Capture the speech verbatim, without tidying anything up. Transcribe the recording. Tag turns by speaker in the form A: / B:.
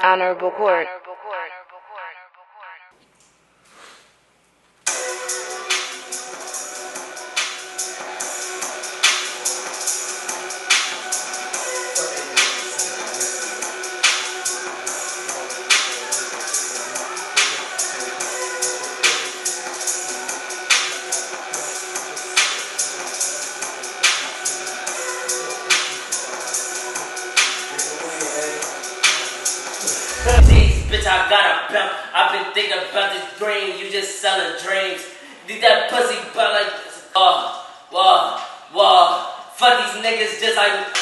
A: Honorable Court.
B: Jeez, bitch, I got a belt. I've been thinking about this dream. You just selling dreams. Did that pussy butt like this? Whoa, whoa, whoa. Fuck these niggas just like.